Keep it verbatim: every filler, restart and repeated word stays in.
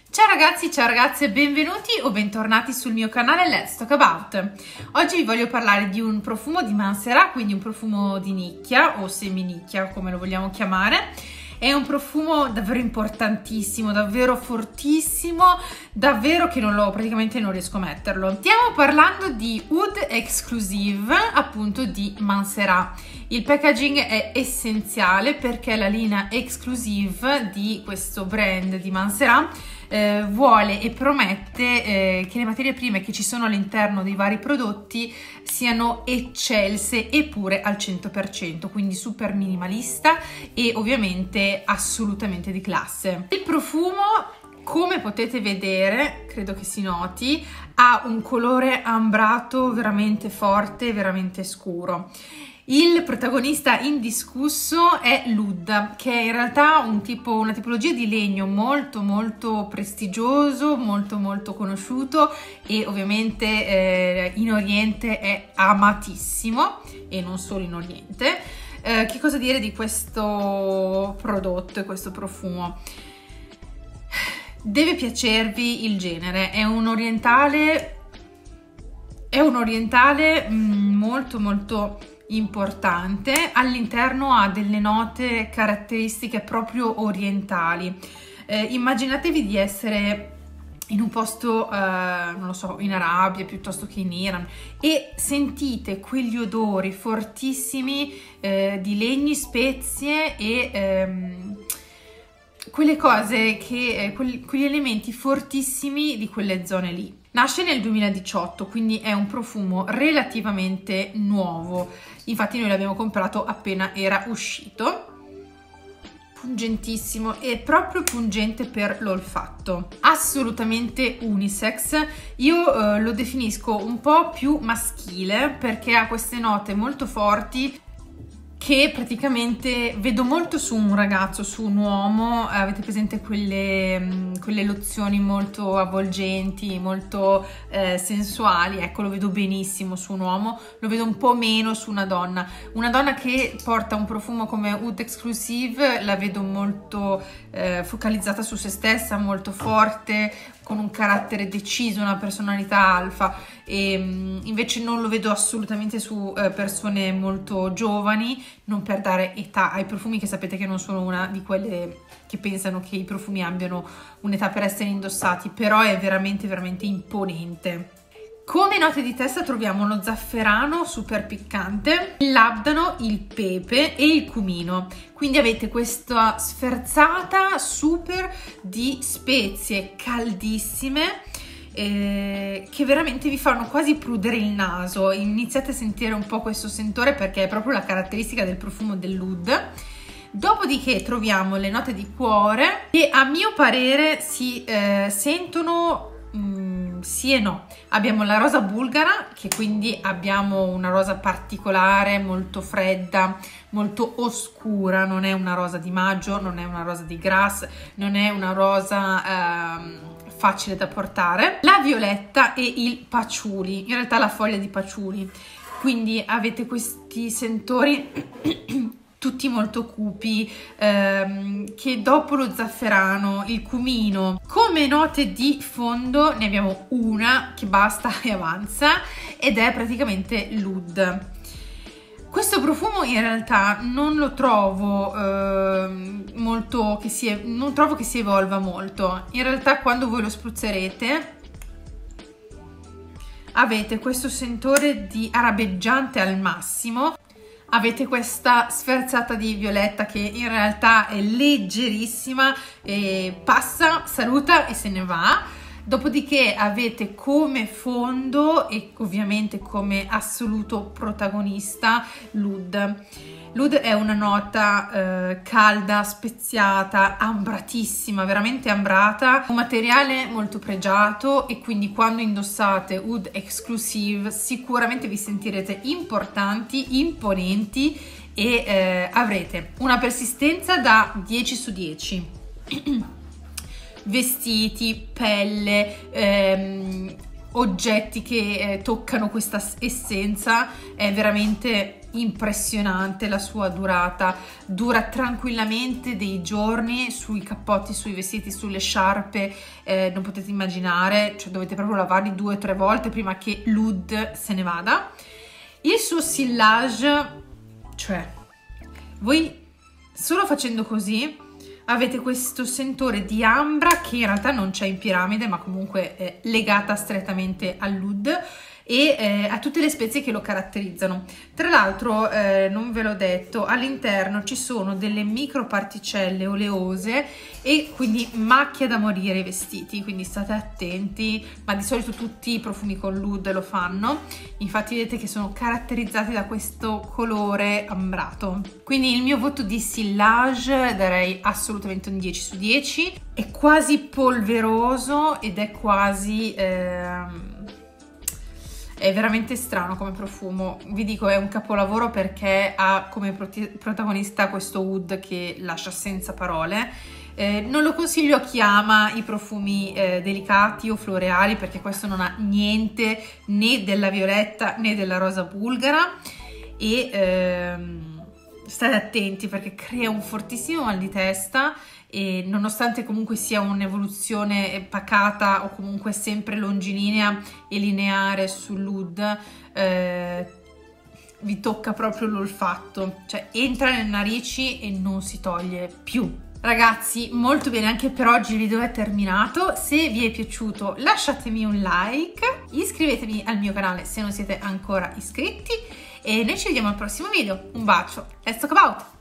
Ciao ragazzi, ciao ragazze, benvenuti o bentornati sul mio canale Let's Talk About. Oggi vi voglio parlare di un profumo di Mansera, quindi un profumo di nicchia o semi-nicchia, come lo vogliamo chiamare. È un profumo davvero importantissimo, davvero fortissimo, davvero che non lo, praticamente non riesco a metterlo. Stiamo parlando di Oud Exclusive, appunto di Mansera. Il packaging è essenziale perché la linea Exclusive di questo brand di Mansera eh, vuole e promette eh, che le materie prime che ci sono all'interno dei vari prodotti siano eccelse e pure al cento per cento, quindi super minimalista e ovviamente assolutamente di classe. Il profumo, come potete vedere, credo che si noti, ha un colore ambrato veramente forte, veramente scuro. Il protagonista indiscusso è l'Oud, che è in realtà un tipo, una tipologia di legno molto molto prestigioso, molto molto conosciuto e ovviamente eh, in Oriente è amatissimo e non solo in Oriente. Eh, che cosa dire di questo prodotto e questo profumo? Deve piacervi il genere, è un orientale, è un orientale mh, molto molto importante. All'interno ha delle note caratteristiche proprio orientali. Eh, immaginatevi di essere in un posto, eh, non lo so, in Arabia piuttosto che in Iran e sentite quegli odori fortissimi eh, di legni, spezie e ehm, quelle cose che, eh, quegli, quegli elementi fortissimi di quelle zone lì. Nasce nel duemiladiciotto, quindi è un profumo relativamente nuovo, infatti noi l'abbiamo comprato appena era uscito. Pungentissimo e proprio pungente per l'olfatto, assolutamente unisex. Io eh, lo definisco un po' più maschile perché ha queste note molto forti che praticamente vedo molto su un ragazzo, su un uomo. Avete presente quelle, quelle lozioni molto avvolgenti, molto eh, sensuali? Ecco, lo vedo benissimo su un uomo, lo vedo un po' meno su una donna. Una donna che porta un profumo come Oud Exclusive la vedo molto eh, focalizzata su se stessa, molto forte, con un carattere deciso, una personalità alfa, e invece non lo vedo assolutamente su eh, persone molto giovani, non per dare età ai profumi, che sapete che non sono una di quelle che pensano che i profumi abbiano un'età per essere indossati, però è veramente veramente imponente. Come note di testa troviamo lo zafferano super piccante, il labdano, il pepe e il cumino. Quindi avete questa sferzata super di spezie caldissime eh, che veramente vi fanno quasi prudere il naso. Iniziate a sentire un po' questo sentore perché è proprio la caratteristica del profumo dell'Oud. Dopodiché troviamo le note di cuore che a mio parere si eh, sentono Mm, sì e no. Abbiamo la rosa bulgara, che quindi abbiamo una rosa particolare, molto fredda, molto oscura, non è una rosa di maggio, non è una rosa di grass, non è una rosa ehm, facile da portare. La violetta e il patchouli, in realtà la foglia di patchouli, quindi avete questi sentori tutti molto cupi, ehm, che dopo lo zafferano, il cumino. Come note di fondo ne abbiamo una che basta e avanza ed è praticamente l'Oud. Questo profumo in realtà non lo trovo eh, molto, che si, non trovo che si evolva molto. In realtà quando voi lo spruzzerete avete questo sentore di arabeggiante al massimo. Avete questa sferzata di violetta che in realtà è leggerissima, e passa, saluta e se ne va. Dopodiché avete come fondo e ovviamente come assoluto protagonista l'Oud. L'Oud è una nota eh, calda, speziata, ambratissima, veramente ambrata, un materiale molto pregiato e quindi quando indossate Oud Exclusive sicuramente vi sentirete importanti, imponenti e eh, avrete una persistenza da dieci su dieci. Vestiti, pelle, ehm, oggetti che eh, toccano questa essenza, è veramente impressionante la sua durata, dura tranquillamente dei giorni sui cappotti, sui vestiti, sulle sciarpe, eh, non potete immaginare, cioè dovete proprio lavarli due o tre volte prima che l'O D se ne vada. Il suo sillage, cioè voi solo facendo così avete questo sentore di ambra che in realtà non c'è in piramide, ma comunque è legata strettamente all'O D e eh, a tutte le spezie che lo caratterizzano. Tra l'altro, eh, non ve l'ho detto, all'interno ci sono delle microparticelle oleose e quindi macchia da morire i vestiti, quindi state attenti, ma di solito tutti i profumi con l'O D lo fanno. Infatti vedete che sono caratterizzati da questo colore ambrato. Quindi il mio voto di sillage darei assolutamente un dieci su dieci. È quasi polveroso ed è quasi... Ehm, è veramente strano come profumo, vi dico è un capolavoro perché ha come protagonista questo oud che lascia senza parole. Eh, non lo consiglio a chi ama i profumi eh, delicati o floreali perché questo non ha niente né della violetta né della rosa bulgara e ehm, state attenti perché crea un fortissimo mal di testa e nonostante comunque sia un'evoluzione pacata o comunque sempre longilinea e lineare sull'O D, eh, vi tocca proprio l'olfatto, cioè entra nelle narici e non si toglie più. Ragazzi, molto bene, anche per oggi il video è terminato. Se vi è piaciuto lasciatemi un like, iscrivetevi al mio canale se non siete ancora iscritti e noi ci vediamo al prossimo video. Un bacio, let's talk about!